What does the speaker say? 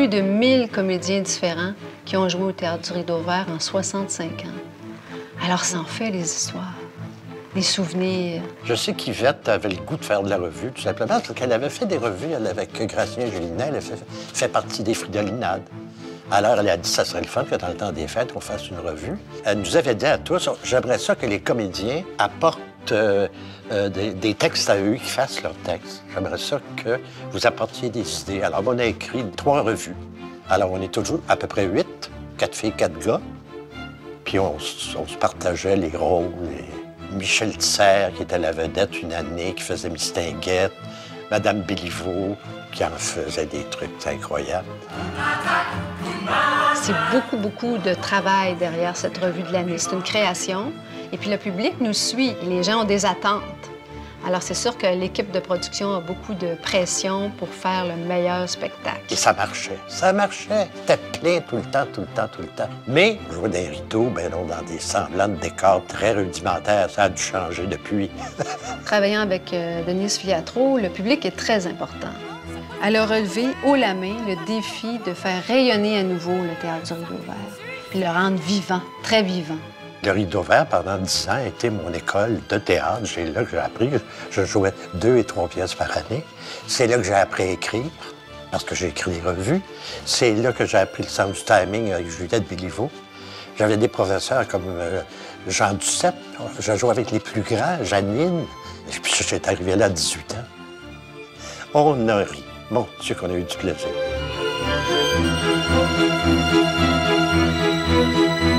plus de 1000 comédiens différents qui ont joué au Théâtre du Rideau Vert en 65 ans. Alors, ça en fait les histoires, les souvenirs. Je sais qu'Yvette avait le goût de faire de la revue, tout simplement, parce qu'elle avait fait des revues, elle, avec Gracien Gélinet, elle a fait partie des Fridolinades. Alors, elle a dit, ça serait le fun que dans le temps des fêtes, on fasse une revue. Elle nous avait dit à tous, j'aimerais ça que les comédiens apportent des textes à eux, qu'ils fassent leurs textes. J'aimerais ça que vous apportiez des idées. Alors, on a écrit 3 revues. Alors, on est toujours à peu près 8, 4 filles, 4 gars. Puis on se partageait les rôles. Michel Tisser, qui était la vedette une année, qui faisait Mistinguette. Madame Béliveau, qui en faisait des trucs incroyables. C'est beaucoup, beaucoup de travail derrière cette revue de l'année. C'est une création. Et puis le public nous suit. Et les gens ont des attentes. Alors c'est sûr que l'équipe de production a beaucoup de pression pour faire le meilleur spectacle. Et ça marchait. Ça marchait. C'était plein tout le temps, tout le temps, tout le temps. Mais jouer des rideaux, ben non, dans des semblants de décors très rudimentaires, ça a dû changer depuis. Travaillant avec Denise Filiatro, le public est très important. Elle a relevé haut la main le défi de faire rayonner à nouveau le Théâtre du Rideau Vert, puis le rendre vivant, très vivant. Le Rideau Vert, pendant 10 ans, était mon école de théâtre. C'est là que j'ai appris. Je jouais 2 et 3 pièces par année. C'est là que j'ai appris à écrire, parce que j'ai écrit des revues. C'est là que j'ai appris le sens du timing avec Juliette Béliveau. J'avais des professeurs comme Jean Duceppe. Je jouais avec les plus grands, Janine. Et puis j'étais arrivé là à 18 ans. On a ri. Mon Dieu, qu'on a eu du plaisir.